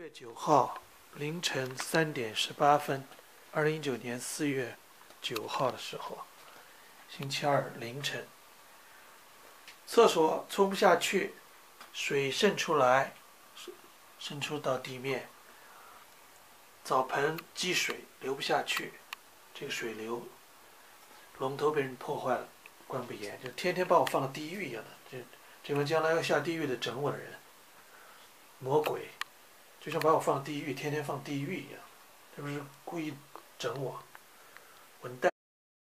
月9号凌晨3点18分，2019年4月9号的时候，星期二凌晨，厕所冲不下去，水渗出来，渗出到地面，澡盆积水流不下去，这个水流龙头被人破坏了，关不严，就天天把我放到地狱一样的，这帮将来要下地狱的整我的人，魔鬼。就像把我放地狱，天天放地狱一样，这不是故意整我，混蛋！